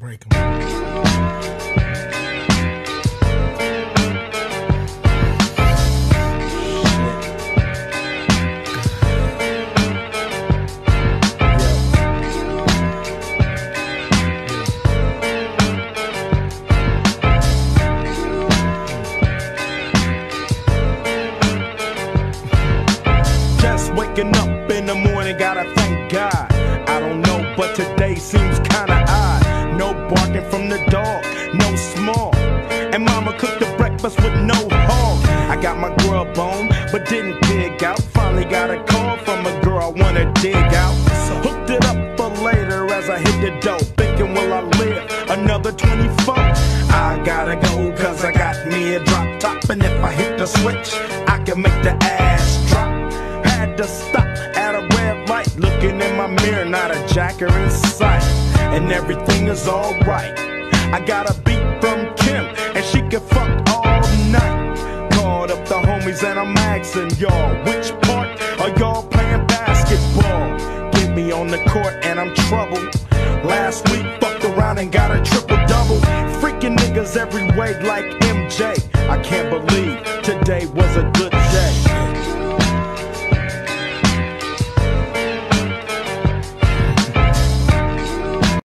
break them. Waking up in the morning, gotta thank God. I don't know, but today seems kinda odd. No barking from the dog, no small. And mama cooked the breakfast with no hog. I got my grub on, but didn't dig out. Finally got a call from a girl I wanna dig out. So hooked it up for later as I hit the dough. Thinking, will I live another 24? I gotta go, cause I got me a drop top. And if I hit the switch, I can make the ass drop. Had to stop at a red light, looking in my mirror, not a jacker in sight, and everything is alright. I got a beat from Kim, and she can fuck all night. Called up the homies and I'm asking y'all, which part are y'all playing basketball? Get me on the court and I'm troubled. Last week fucked around and got a triple-double. Freaking niggas every way like MJ. I can't believe